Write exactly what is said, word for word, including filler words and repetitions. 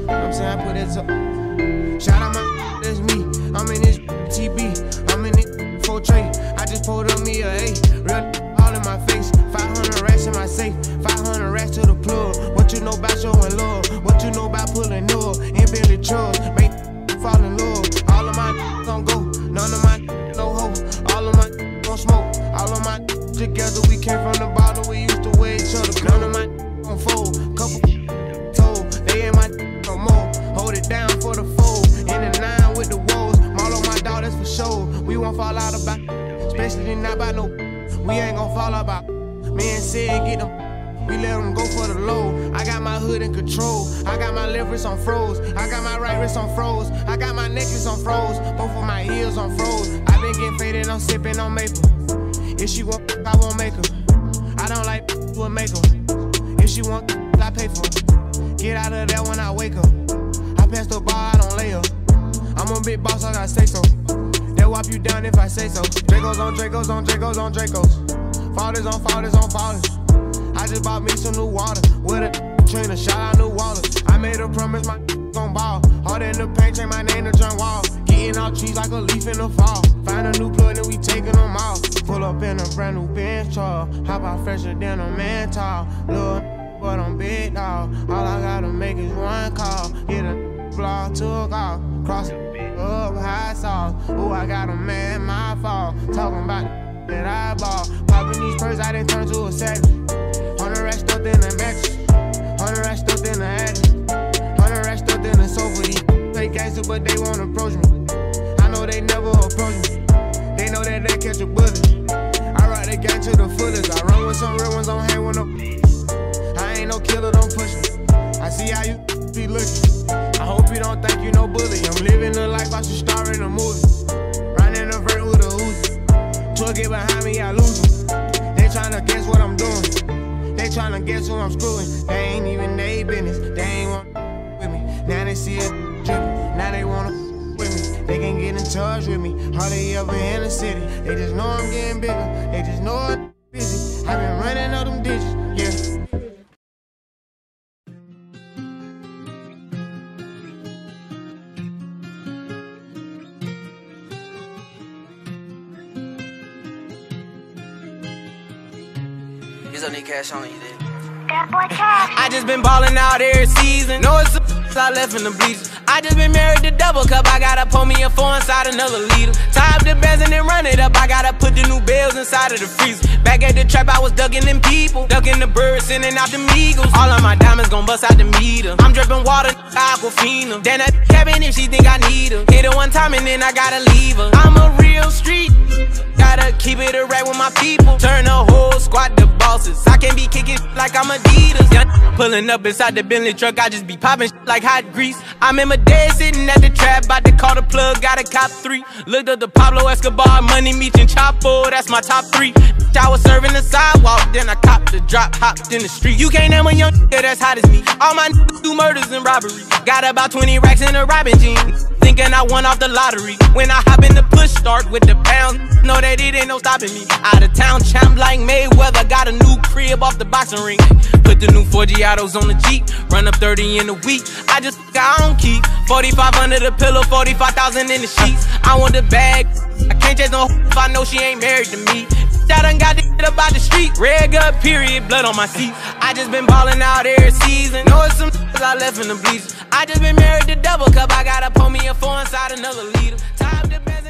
I'm saying I put that up. Shout out my, that's me. I'm in this T B. I'm in this four tray. I just pulled up me a A. Real all in my face. five hundred racks in my safe. five hundred racks to the plug. What you know about showing love? What you know about pulling up? And Billy Trucks. Make fall in love. All of my gon' go. None of my no hope. All of my gon' smoke. All of my together. We came from the bottom. We used to wear each other. None of my gon' fold. Couple told. They ain't my no more. Hold it down for the fold. In the nine with the woes. All of my dog, that's for sure. We won't fall out about. Especially not by no. We ain't gon' fall out about. Me and Sid get them. We let them go for the low. I got my hood in control. I got my left wrist on froze. I got my right wrist on froze. I got my necklace on froze. Both of my heels on froze. I been getting faded, I'm sipping on maple. If she want, I won't make her. I don't like will make her. If she want, I pay for her. Get out of there when I wake up. I pass the bar, I don't lay her. I'm a big boss, I gotta say so. They'll whop you down if I say so. Dracos on Dracos on Dracos on Dracos. Fathers on fathers on fathers. I just bought me some new water. With a trainer, shout out New Wallace. I made a promise my gon' ball. Hard in the paint, change my name to John Wall. Getting out trees like a leaf in the fall. Find a new plug and we taking them off. Pull up in a brand new Benz truck. Hop out fresher than a man tall. Lil' but I'm big dog. All I gotta make is one call. Get a blog, took off. Cross it up, high sauce. Ooh, I got a man, my fault. Talking about that I bought. Popping these purses, I done turned to a savage. Hundred racks stuffed in the mattress. Hundred racks stuffed in the attic. Hundred racks stuffed in the sofa. These play gangster, but they won't approach me. I know they never approach me. They know that they catch a bullet. I ride the gang to the fullest. I run with some real ones, don't hang with them. I ain't no killer, don't push me. I see how you be looking. I hope you don't think you no bully. I'm living the life I should star in a movie. Riding a vert with a Uzi. Truck get behind me, I lose them. They tryna guess what I'm doing. They tryna guess who I'm screwing. They ain't even they business. They ain't want with me. Now they see it dripping. Now they wanna with me. They can get in touch with me. Hardly ever in the city. They just know I'm getting bigger. They just know I'm busy. I've been running up them digits. Yeah. There's only cash on you there. I just been ballin' out every season. Know it's some I left in the bleachers. I just been married to double cup. I gotta pour me a four inside another liter. Tie up the bands and then run it up. I gotta put the new bells inside of the freezer. Back at the trap, I was ducking them people. Ducking the birds, sending out the eagles. All of my diamonds gon' bust out the meter. I'm dripping water, Aquafina. Then that cabin if she think I need her. Hit her one time and then I gotta leave her. I'm a real street. Gotta keep it a rap with my people. Turn the whole squad to bosses. I can't be kicking like I'm Adidas. Yeah, pulling up inside the Bentley truck, I just be popping like hot grease. I'm in my day sitting at the trap, about to call the plug, got a cop three. Looked up the Pablo Escobar, Money Meech and Chapo, that's my top three. I was serving the sidewalk, then I copped the drop, hopped in the street. You can't name a young nigga that's hot as me. All my niggas do murders and robbery. Got about twenty racks in a robbing jean. Thinking I won off the lottery. When I hop in the push start with the pound, know that it ain't no stopping me. Out of town champ like Mayweather, got a new crib off the boxing ring. Put the new Forgiatos on the Jeep, run up thirty in a week. I just I don't keep forty-five under the pillow, forty-five thousand in the sheets. I want the bag, I can't chase no if I know she ain't married to me. I done got the shit about the street, red gut period, blood on my seat. I just been ballin' out every season. Know it's some I left in the bleachers. I just been married to double cup. I gotta pour me a four inside another liter. Time to